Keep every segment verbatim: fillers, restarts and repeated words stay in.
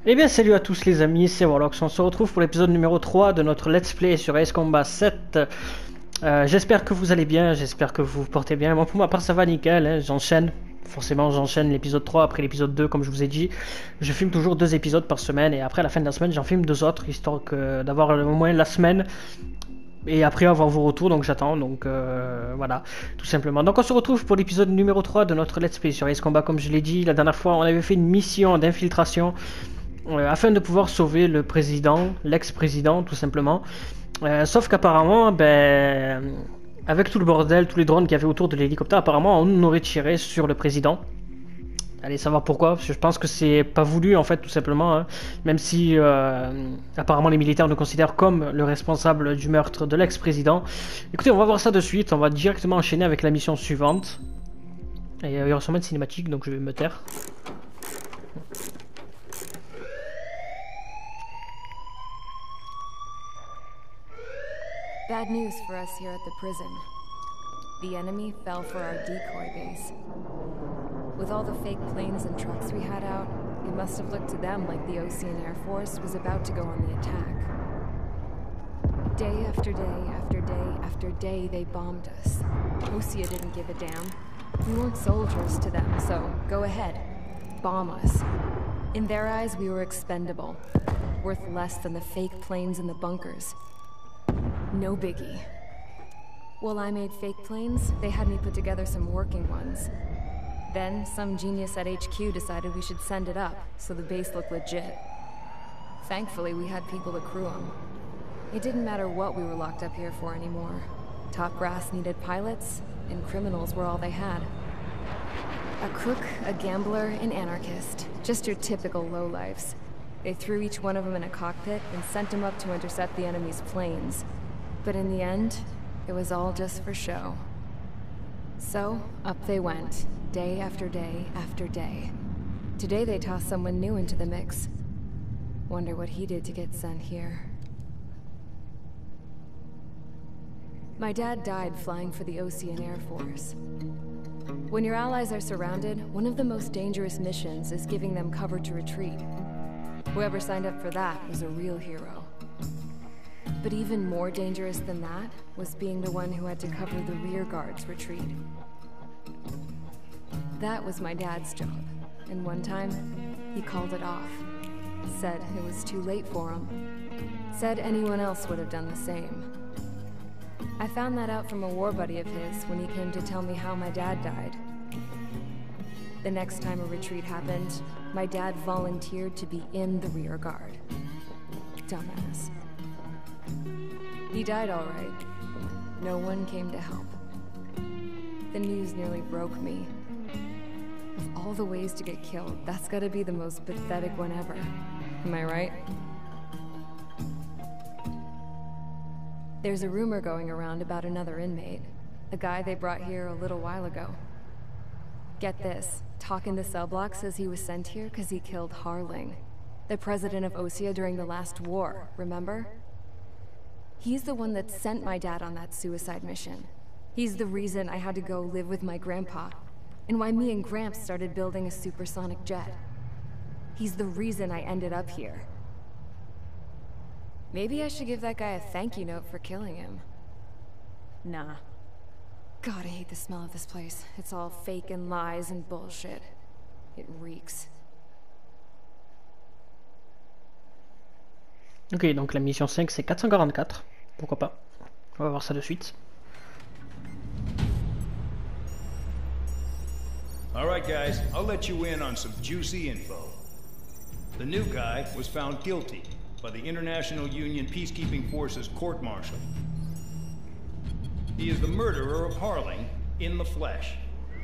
Eh bien salut à tous les amis, c'est Warlox, on se retrouve pour l'épisode numéro trois de notre Let's Play sur Ace Combat sept. Euh, j'espère que vous allez bien, j'espère que vous vous portez bien. Moi pour ma part ça va nickel, hein. J'enchaîne. Forcément j'enchaîne l'épisode trois après l'épisode deux comme je vous ai dit. Je filme toujours deux épisodes par semaine et après à la fin de la semaine j'en filme deux autres, histoire que d'avoir au moins la semaine. Et après avoir vos retours, donc j'attends, donc euh, voilà, tout simplement. Donc on se retrouve pour l'épisode numéro trois de notre Let's Play sur Ace Combat, comme je l'ai dit. La dernière fois on avait fait une mission d'infiltration. Euh, afin de pouvoir sauver le président, l'ex-président tout simplement. Euh, sauf qu'apparemment, ben, avec tout le bordel, tous les drones qu'il y avait autour de l'hélicoptère, apparemment on aurait tiré sur le président. Allez savoir pourquoi, parce que je pense que c'est pas voulu en fait tout simplement, hein. Même si euh, apparemment les militaires nous considèrent comme le responsable du meurtre de l'ex-président. Écoutez, on va voir ça de suite, on va directement enchaîner avec la mission suivante. Et euh, il y aura sûrement une cinématique, donc je vais me taire. Bad news for us here at the prison. The enemy fell for our decoy base. With all the fake planes and trucks we had out, it must have looked to them like the Ocean Air Force was about to go on the attack. Day after day after day after day, they bombed us. Osea didn't give a damn. We weren't soldiers to them, so go ahead. Bomb us. In their eyes, we were expendable. Worth less than the fake planes in the bunkers. No biggie. While I made fake planes, they had me put together some working ones. Then, some genius at H Q decided we should send it up, so the base looked legit. Thankfully, we had people to crew them. It didn't matter what we were locked up here for anymore. Top brass needed pilots, and criminals were all they had. A crook, a gambler, an anarchist. Just your typical lowlifes. They threw each one of them in a cockpit and sent them up to intercept the enemy's planes. But in the end, it was all just for show. So, up they went, day after day after day. Today they tossed someone new into the mix. Wonder what he did to get sent here. My dad died flying for the Ocean Air Force. When your allies are surrounded, one of the most dangerous missions is giving them cover to retreat. Whoever signed up for that was a real hero. But even more dangerous than that was being the one who had to cover the rear guard's retreat. That was my dad's job, and one time, he called it off. Said it was too late for him. Said anyone else would have done the same. I found that out from a war buddy of his when he came to tell me how my dad died. The next time a retreat happened, my dad volunteered to be in the rear guard. Dumbass. He died all right. No one came to help. The news nearly broke me. Of all the ways to get killed, that's gotta be the most pathetic one ever. Am I right? There's a rumor going around about another inmate. A guy they brought here a little while ago. Get this. Talk in the cell block says he was sent here because he killed Harling, the president of Osea during the last war, remember? He's the one that sent my dad on that suicide mission. He's the reason I had to go live with my grandpa, and why me and Gramps started building a supersonic jet. He's the reason I ended up here. Maybe I should give that guy a thank you note for killing him. Nah. God, I hate the smell of this place. It's all fake and lies and bullshit. It reeks. Ok, donc la mission cinq c'est quatre cent quarante-quatre. Pourquoi pas? On va voir ça de suite. Alright guys, I'll let you in on some juicy info. The new guy was found guilty by the International Union Peacekeeping Forces court-martial. He is the murderer of Harling in the flesh.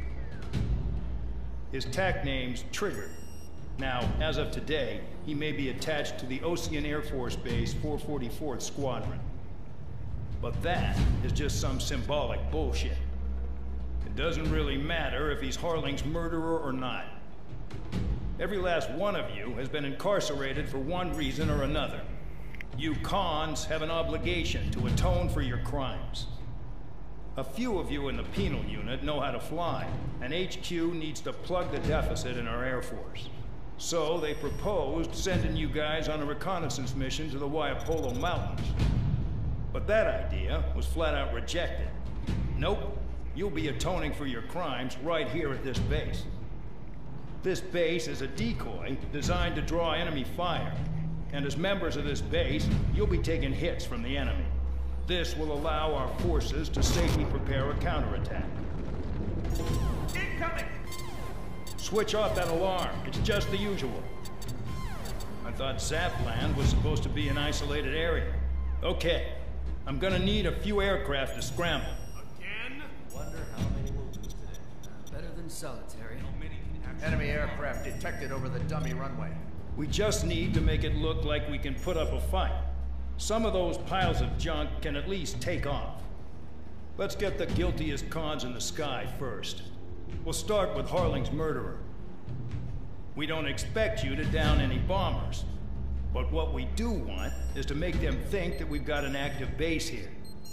His tag name's Trigger. Now, as of today, he may be attached to the Ocean Air Force Base four forty-fourth Squadron. But that is just some symbolic bullshit. It doesn't really matter if he's Harling's murderer or not. Every last one of you has been incarcerated for one reason or another. You cons have an obligation to atone for your crimes. A few of you in the penal unit know how to fly, and H Q needs to plug the deficit in our Air Force. So they proposed sending you guys on a reconnaissance mission to the Waiapolo Mountains. But that idea was flat out rejected. Nope, you'll be atoning for your crimes right here at this base. This base is a decoy designed to draw enemy fire. And as members of this base, you'll be taking hits from the enemy. This will allow our forces to safely prepare a counterattack. Incoming! Switch off that alarm. It's just the usual. I thought Zapland was supposed to be an isolated area. Okay, I'm gonna need a few aircraft to scramble. Again? Wonder how many we'll lose today. Uh, better than solitary. Enemy aircraft detected over the dummy runway. We just need to make it look like we can put up a fight. Some of those piles of junk can at least take off. Let's get the guiltiest cons in the sky first. We'll start with Harling's murderer. We don't expect you to down any bombers. But what we do want is to make them think that we've got an active base here.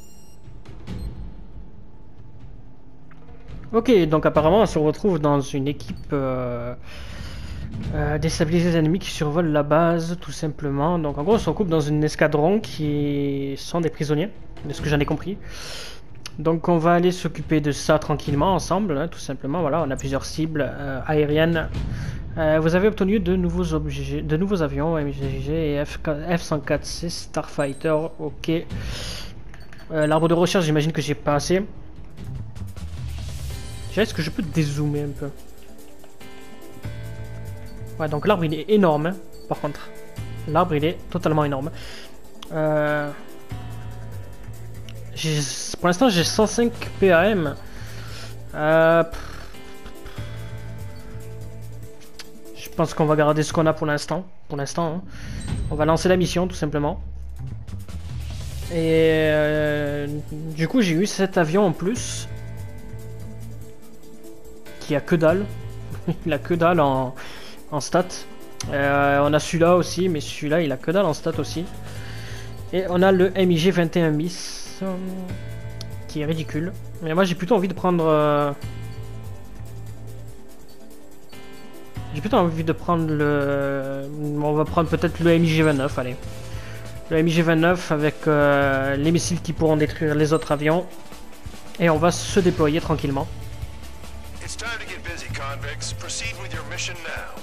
Ok, donc apparemment on se retrouve dans une équipe euh, euh, déstabiliser les ennemis qui survolent la base, tout simplement. Donc en gros on se recoupe dans une escadron qui sont des prisonniers, de ce que j'en ai compris. Donc on va aller s'occuper de ça tranquillement ensemble, hein, tout simplement. Voilà, on a plusieurs cibles euh, aériennes. Euh, vous avez obtenu de nouveaux objets, de nouveaux avions, M G G et F cent quarante-six Starfighter. Ok. Euh, L'arbre de recherche, j'imagine que j'ai pas assez. Est-ce que je peux dézoomer un peu? Ouais, donc l'arbre il est énorme, hein, par contre. L'arbre il est totalement énorme. Euh... Pour l'instant j'ai cent cinq P A M. Euh... Je pense qu'on va garder ce qu'on a pour l'instant. Pour l'instant, hein. On va lancer la mission tout simplement. Et euh... du coup j'ai eu cet avion en plus. Qui a que dalle. Il a que dalle en, en stats. Euh, on a celui-là aussi, mais celui-là il a que dalle en stats aussi. Et on a le M I G vingt et un bis euh, qui est ridicule. Mais moi j'ai plutôt envie de prendre. Euh... J'ai plutôt envie de prendre le. On va prendre peut-être le M I G vingt-neuf, allez. Le M I G vingt-neuf avec euh, les missiles qui pourront détruire les autres avions. Et on va se déployer tranquillement. It's time to get busy, convicts. Proceed with your mission now.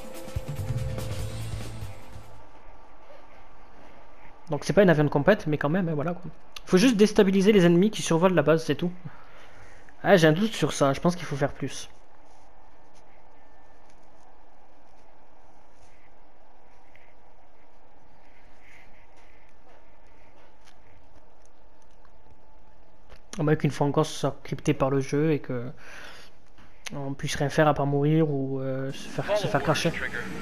Donc c'est pas un avion de compète, mais quand même, hein, voilà quoi. Faut juste déstabiliser les ennemis qui survolent la base, c'est tout. Ah, j'ai un doute sur ça, je pense qu'il faut faire plus. À moins qu'une fois encore ce soit crypté par le jeu et que on puisse rien faire à part mourir ou euh, se faire, se faire cracher.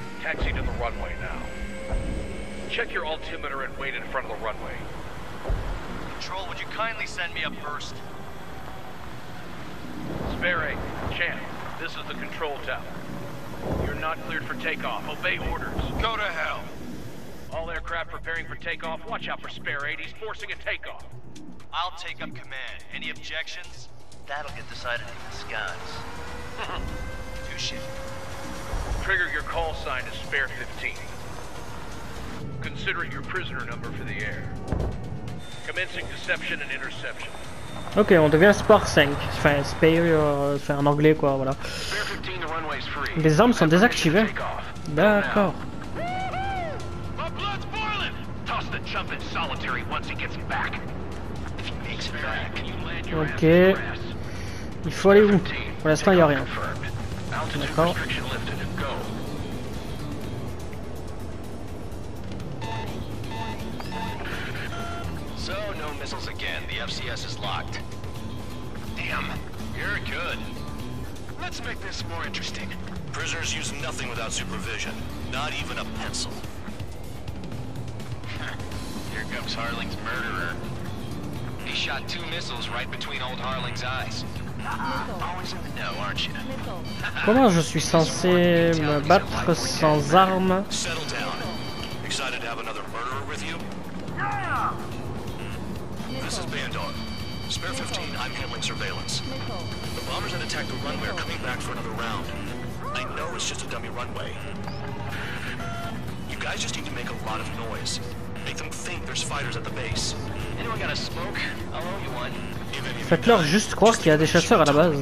Check your altimeter and wait in front of the runway. Control, would you kindly send me up first? Spare eight, Champ, this is the control tower. You're not cleared for takeoff. Obey orders. Go to hell. All aircraft preparing for takeoff. Watch out for Spare eight. He's forcing a takeoff. I'll take up command. Any objections? That'll get decided in the skies. Touche. Trigger, your call sign is Spare fifteen. Consider it your prisoner number for the air. Commencing deception and interception. Ok, on devient Spare cinq. Enfin, Spare, euh, enfin en anglais quoi, voilà. Spare fifteen, the runway's free. Les armes sont désactivées. D'accord. My blood's boiling. Toss the chump in solitary once he gets back. If he makes it back, you land your ass Ok. in the grass. Il faut aller où? Pour l'instant, il n'y a rien. D'accord. So, no missiles again. The F C S is locked. Damn, you're good. Let's make this more interesting. Prisoners use nothing without supervision. Not even a pencil. Here comes Harling's murderer. He shot two missiles right between old Harling's eyes. Always in the know, aren't you? Comment je suis censé me battre sans armes? Settle down. Excited to have another murderer with you? This is Bandar. Spare fifteen, I'm handling surveillance. The bombers that attacked the runway are coming back for another round. I know it's just a dummy runway. You guys just need to make a lot of noise. Make them think there's fighters at the base. Anyone got a smoke? I'll owe you one. Faites-leur juste croire qu'il y a des chasseurs à la base. One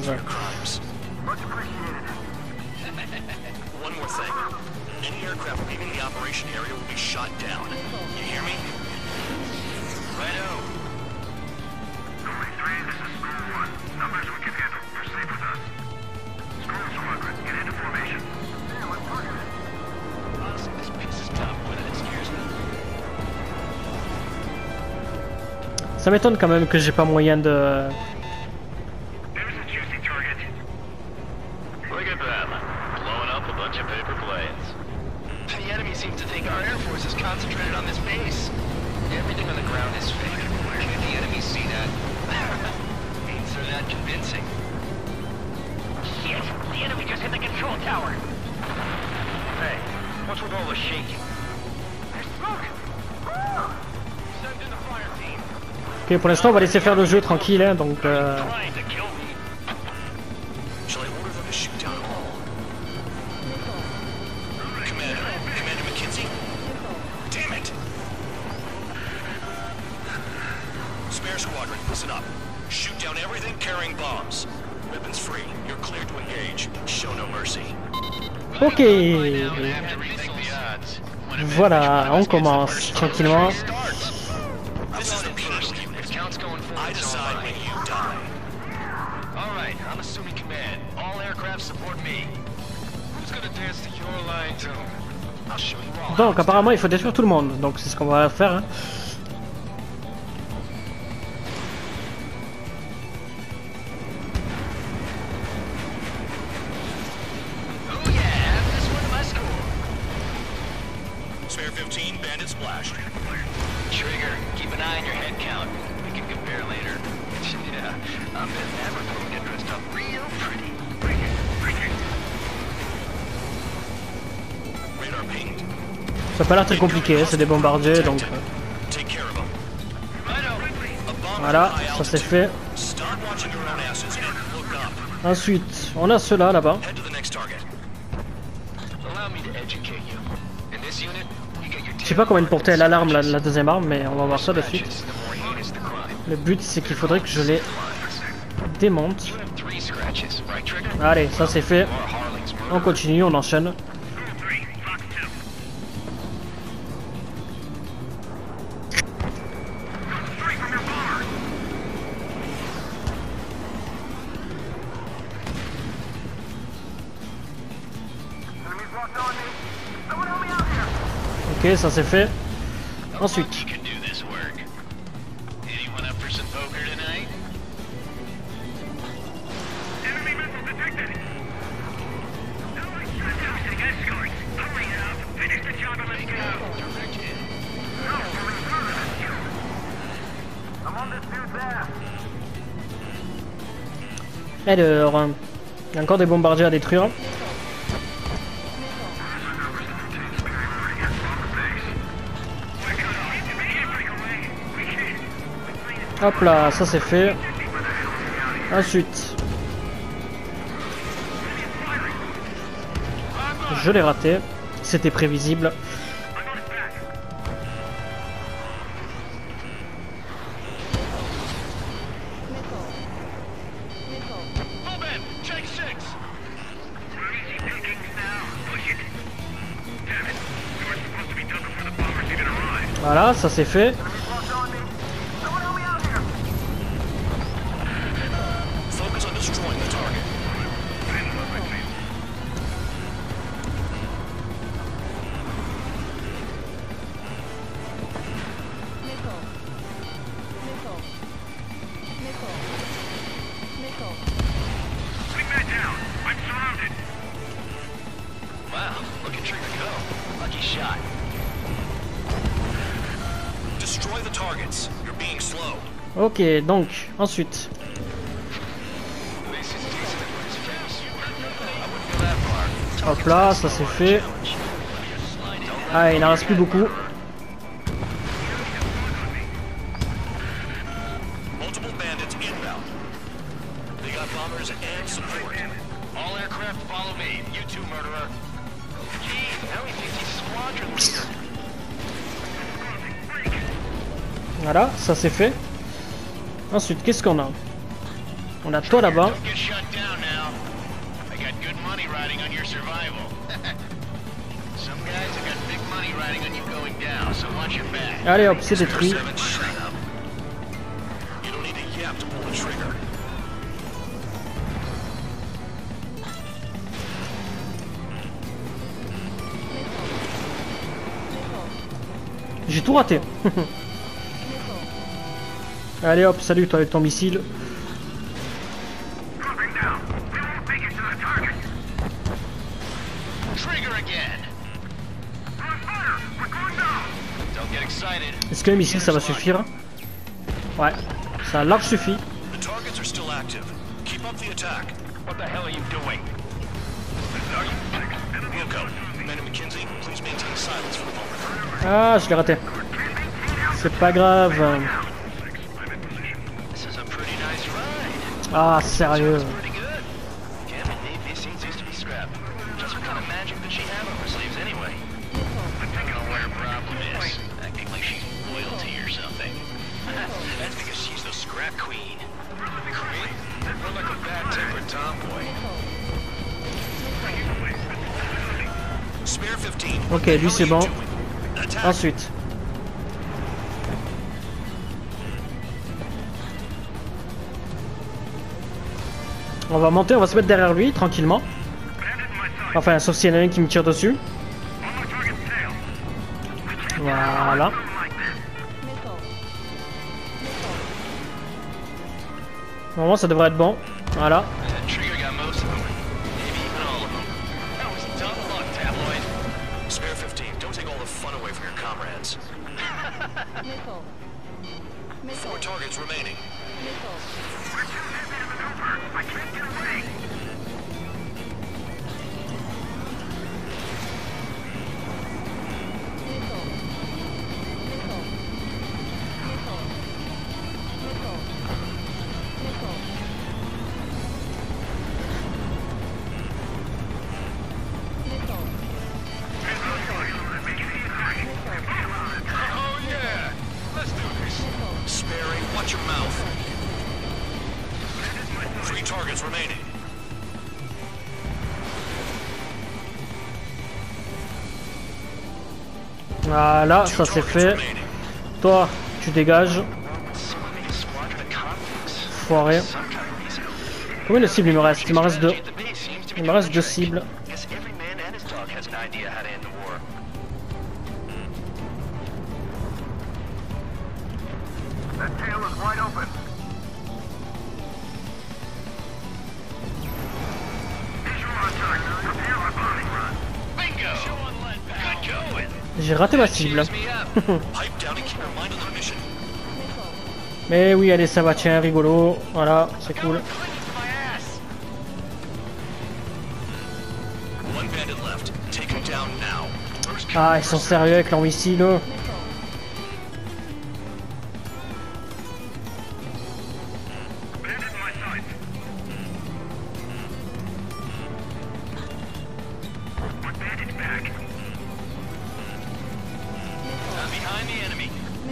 more thing. Any aircraft leaving the operation area will be shot down. You hear me? Righto. three, this is School one. Numbers we can handle. Proceed with us. School Squadron, get into formation. Yeah, we're targeted. Honestly, this piece is tough, but it scares me. Ça m'étonne quand même que j'ai pas moyen de... There's a juicy target. Look at them, blowing up a bunch of paper planes. The enemy seems to think our Air Force is concentrated on this base. Everything on the ground is fake. Can't the enemy see that? Means they're not convincing. Shit! The enemy just hit the control tower. Hey, what's with all the shaking? There's smoke! Woo! Send in the fire team. Ok, pour l'instant on va laisser faire le jeu tranquille, hein, donc... Euh... Trying to kill me. Shall I order them to shoot down all? Commander, Commander McKenzie? Damn it! Spare Squadron, listen up. Shoot down everything carrying bombs. Weapons free. You're cleared to engage. Show no mercy. Ok. Voilà, on commence tranquillement. This is the P unit. I decide when you die. All right, I'm assuming command. All aircraft support me. Who's gonna dance to your line tune? I'll show you all. Donc apparemment il faut détruire tout le monde, donc c'est ce qu'on va faire. Hein. Oh yeah, this one my score. Spare fifteen, bandit splashed. Trigger, keep an eye on your head count. We can compare later. Yeah, I bet Maverick will get dressed up real pretty. Radar pinged. Ça a pas l'air très compliqué, c'est des bombardiers, donc... Take care of them. A bomb Voilà, at high ça c'est altitude. fait. Stop watching your own asses and look up. Ensuite, on a ceux-là, là-bas. Head to the next target. Allow me to educate you. In this unit, you get your Je sais pas combien de portée elle l'alarme, la, la deuxième arme, mais on va voir ça de suite. the more heinous the crime. Le but, c'est qu'il faudrait que je les démonte. You have three scratches, right, Trigger? Allez, ça c'est fait. Or Harling's murder. On continue, on enchaîne. three, Fox two. Straight from your bomber! Enemies locked on me. Someone help me out here! Ok, ça c'est fait. Ensuite, You can do this work. Anyone up for some poker tonight? Enemy missile detected! Using escorts. Hurry up! Finish the job and let's go! Direct hit. No, we're in front of this. I'm on this dude's ass. alors, il y a encore des bombardiers à détruire. Hop là, ça c'est fait. Ensuite, je l'ai raté. C'était prévisible. Move in! Take six! We're easy pickings now. Push it. Damn it. We were supposed to be done before the bombers even arrived. Voilà, ça c'est fait. Locked on me. Someone help me out here. Focus on destroying the target. Bring that down. I'm surrounded. Wow, look at Trigger go. Lucky shot. Destroy the targets. You're being slow. Ok, donc, ensuite. At least it's decent at what it's fast. I wouldn't go that far. Hop là, ça c'est fait. Ah, il n'en reste plus beaucoup. Multiple bandits inbound. They got bombers and support. All aircraft follow me. You two murderer. Jeez, now he thinks he's squadron leader. Voilà, ça c'est fait. Ensuite, qu'est-ce qu'on a? On a toi là-bas. Don't get shut down now. I got good money riding on your survival. Some guys have got big money riding on you going down, so watch your back. Allez hop, c'est détruit. Seven, shut up. You don't need a yap to pull the trigger. J'ai tout raté. Allez hop, salut toi avec ton missile. Trigger again. Don't get excited. Est-ce que le missile ça va suffire? Ouais, ça a large suffi. The targets are still active. Keep up the attack. What the hell are you doing? Wilco, Commander McKenzie, please maintain silence for a moment. Ah, je l'ai raté. C'est pas grave. This is a pretty nice ride. Ah, sérieux. Pretty good. Damn it, Dave, these scenes used to be scrapped. Just what kind of magic did she have up her sleeves anyway? I don't know what her problem is. Acting like she's royalty or something. That's because she's the scrap queen. Queen? We're like a bad-tempered tomboy. Spare fifteen. Ok, lui c'est bon. Attack. Ensuite. On va monter, on va se mettre derrière lui tranquillement. Enfin, sauf s'il y en a un qui me tire dessus. Voilà. Normalement, ça devrait être bon. Voilà. That trigger got most of them. Maybe even all of them. That was dumb luck, tabloid. Spare fifteen. Don't take all the fun away from your comrades. Four targets remaining. Oh yeah! Let's do this. Sperry, watch your mouth. Three targets remaining. Voilà, Two ça c'est targets fait. remaining. Toi, tu dégages. Foiré. Combien de cibles il me reste? Il me reste deux. Il me reste deux cibles. Guess every man and his dog has an idea how to end the war. That tail is wide open. Bingo! Good going. J'ai raté ma cible. Pipe down and keep your mind on the mission. Mais oui, allez, ça va, tiens, rigolo. Voilà, c'est cool. My ass. One bandit left. Take him down now. First Ah, ils sont sérieux avec leur missile. eux. I'm behind the enemy.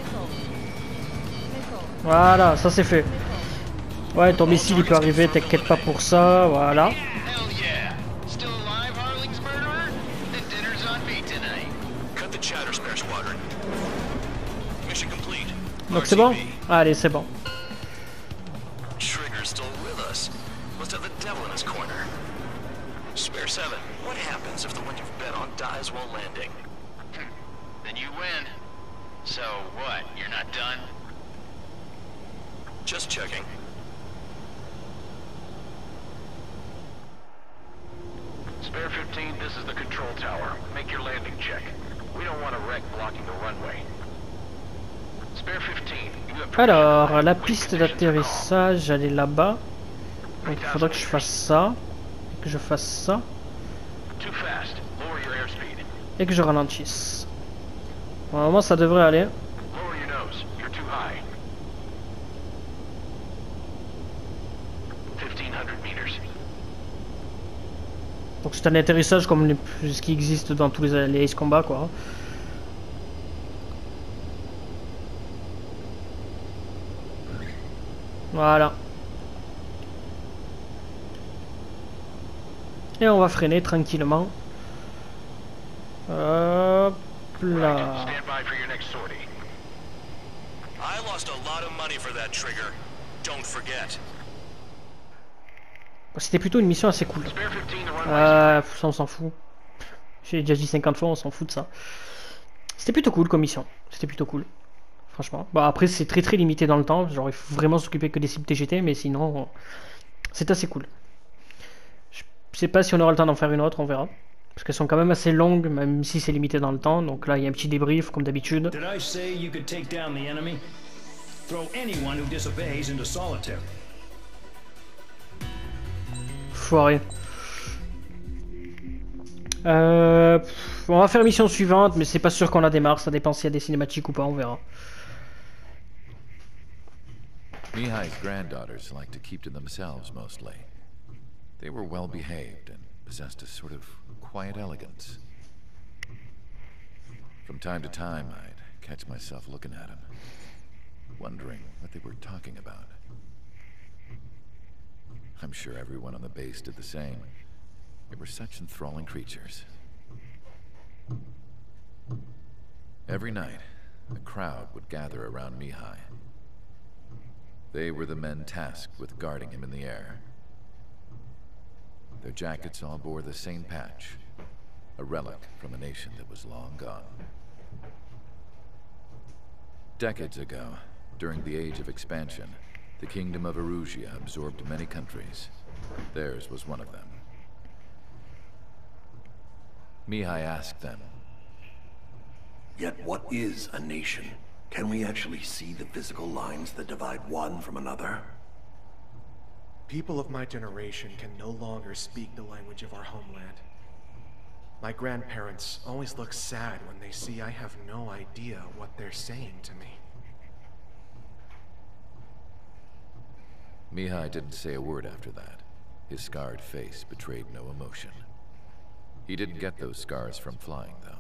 Voilà, ça c'est fait. Ouais, ton missile il peut arriver, t'inquiète pas pour ça. Voilà. Hell yeah. Still alive, Harling's murderer? Then dinner's on me tonight. cut the chatter, Spare Squadron. Mission complete. Donc c'est bon? R T B. Allez, c'est bon. Trigger's still with us. Must have the devil in his corner. Spare seven. What happens if the one you've bet on dies while landing? Then you win. So what? You're not done? Just checking. Spare fifteen, this is the control tower. Make your landing check. We don't want a wreck blocking the runway. Spare fifteen, you have permission Alors, to la land piste when conditions d'atterrissage, elle est là-bas. Donc il faudra que je fasse ça. Que je fasse ça. call. Too fast. Lower your airspeed. Et que je ralentisse. Normalement, ça devrait aller. Lower your nose. You're too high. fifteen hundred meters. Donc c'est un atterrissage comme les, ce qui existe dans tous les, les Ace Combat quoi. Voilà. Et on va freiner tranquillement. Hop là. Stand by for your next sortie. I lost a lot of money for that trigger. Don't forget. C'était plutôt une mission assez cool. Spare fifteen, the runway's Euh, ça on s'en fout. J'ai déjà dit cinquante fois, on s'en fout de ça. C'était plutôt cool comme mission. C'était plutôt cool. Franchement. Bon après c'est très très limité dans le temps. Genre il faut vraiment s'occuper que des cibles T G T, mais sinon c'est assez cool. Je sais pas si on aura le temps d'en faire une autre, on verra. Parce qu'elles sont quand même assez longues, même si c'est limité dans le temps. Donc là il y a un petit débrief comme d'habitude. Did I say you could take down the enemy? Throw anyone who disobeys into solitary. Foiré. Euh, on va faire mission suivante, mais c'est pas sûr qu'on la démarre. Ça dépend s'il y a des cinématiques ou pas, on verra. Mihai's granddaughters like to keep to themselves mostly. They were well behaved and possessed a sort of quiet elegance. From time to time, I'd catch myself looking at them, wondering what they were talking about. I'm sure everyone on the base did the same. They were such enthralling creatures. Every night, a crowd would gather around Mihai. They were the men tasked with guarding him in the air. Their jackets all bore the same patch, a relic from a nation that was long gone. Decades ago, during the Age of Expansion, the Kingdom of Erusia absorbed many countries. Theirs was one of them. Mihai asked them, "Yet what is a nation? Can we actually see the physical lines that divide one from another?" People of my generation can no longer speak the language of our homeland. My grandparents always look sad when they see I have no idea what they're saying to me. Mihai didn't say a word after that. His scarred face betrayed no emotion. He didn't get those scars from flying, though.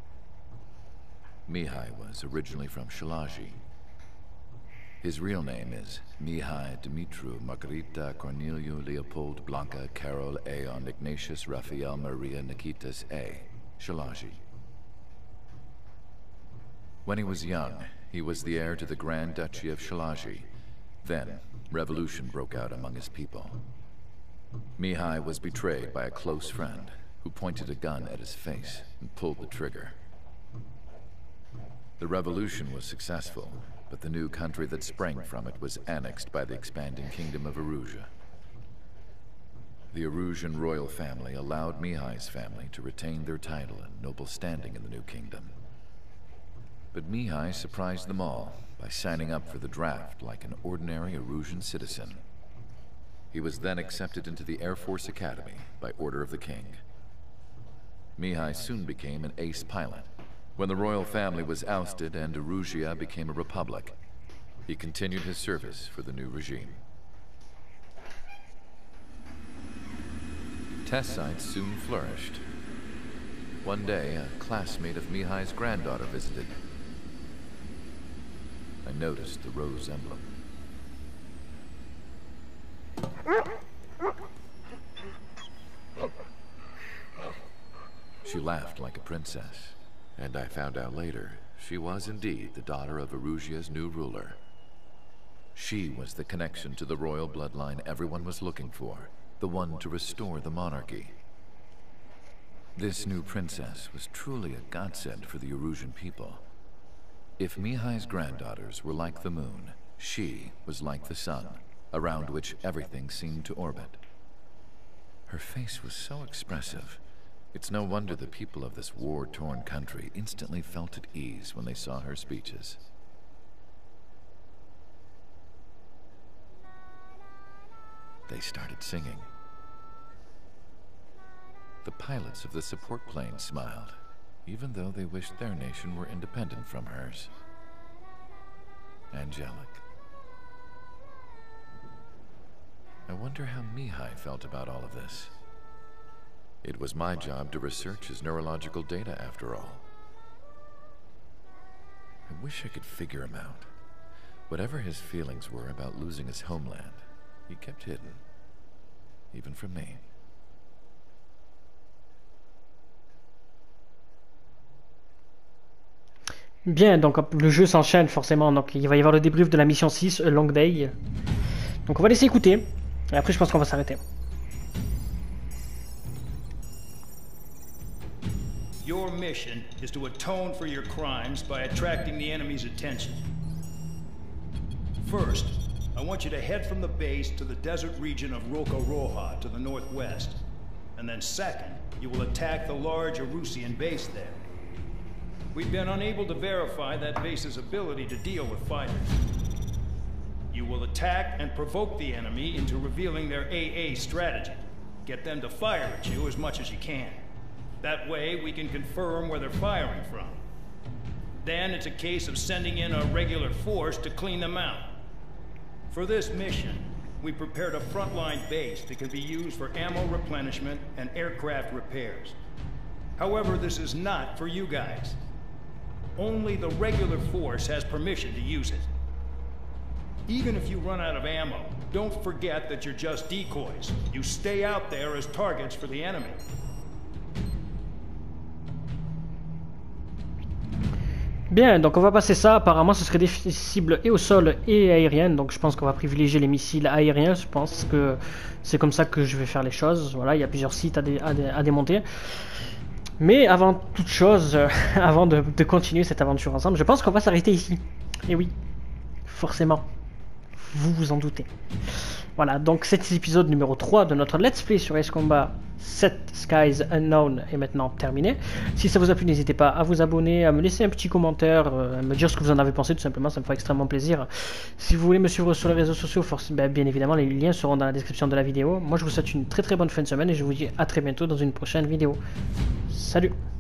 Mihai was originally from Shalaji. His real name is Mihai Dimitru Margarita Corneliu Leopold Blanca Carol Aeon Ignatius Raphael Maria Nikitas A. Shalaji. When he was young, he was the heir to the Grand Duchy of Shalaji. Then, revolution broke out among his people. Mihai was betrayed by a close friend who pointed a gun at his face and pulled the trigger. The revolution was successful, but the new country that sprang from it was annexed by the expanding Kingdom of Erusia. The Erusian royal family allowed Mihai's family to retain their title and noble standing in the new kingdom. But Mihai surprised them all by signing up for the draft like an ordinary Erusian citizen. He was then accepted into the Air Force Academy by order of the king. Mihai soon became an ace pilot. When the royal family was ousted and Erusia became a republic, he continued his service for the new regime. Test sites soon flourished. One day, a classmate of Mihai's granddaughter visited. I noticed the rose emblem. She laughed like a princess, and I found out later she was indeed the daughter of Erusia's new ruler. She was the connection to the royal bloodline everyone was looking for, the one to restore the monarchy. This new princess was truly a godsend for the Erusian people. If Mihai's granddaughters were like the moon, she was like the sun, around which everything seemed to orbit. Her face was so expressive. It's no wonder the people of this war-torn country instantly felt at ease when they saw her speeches. They started singing. The pilots of the support plane smiled, even though they wished their nation were independent from hers. Angelic. I wonder how Mihai felt about all of this. It was my job to research his neurological data after all. I wish I could figure him out. Whatever his feelings were about losing his homeland, he kept hidden. Even from me. Bien, donc le jeu s'enchaîne forcément, donc il va y avoir le débrief de la mission six, A Long Day. Donc on va laisser écouter, et après je pense qu'on va s'arrêter. Your mission is to atone for your crimes by attracting the enemy's attention. First, I want you to head from the base to the desert region of Roca-Roja to the northwest. And then second, you will attack the large Erusian base there. We've been unable to verify that base's ability to deal with fighters. You will attack and provoke the enemy into revealing their A A strategy. Get them to fire at you as much as you can. That way, we can confirm where they're firing from. Then it's a case of sending in a regular force to clean them out. For this mission, we prepared a frontline base that can be used for ammo replenishment and aircraft repairs. However, this is not for you guys. Only the regular force has permission to use it. Even if you run out of ammo, don't forget that you're just decoys. You stay out there as targets for the enemy. Bien, donc on va passer ça. Apparemment, ce serait des cibles et au sol et aériennes. Donc je pense qu'on va privilégier les missiles aériens. Je pense que c'est comme ça que je vais faire les choses. Voilà, il y a plusieurs sites à, dé à, dé à démonter. Mais avant toute chose, euh, avant de, de continuer cette aventure ensemble, je pense qu'on va s'arrêter ici. Et oui, forcément, vous vous en doutez. Voilà, donc cet épisode numéro trois de notre Let's Play sur Ace Combat sept Skies Unknown est maintenant terminé. Si ça vous a plu, n'hésitez pas à vous abonner, à me laisser un petit commentaire, euh, à me dire ce que vous en avez pensé, tout simplement, ça me fera extrêmement plaisir. Si vous voulez me suivre sur les réseaux sociaux, force, ben, bien évidemment, les liens seront dans la description de la vidéo. Moi, je vous souhaite une très très bonne fin de semaine et je vous dis à très bientôt dans une prochaine vidéo. Salut!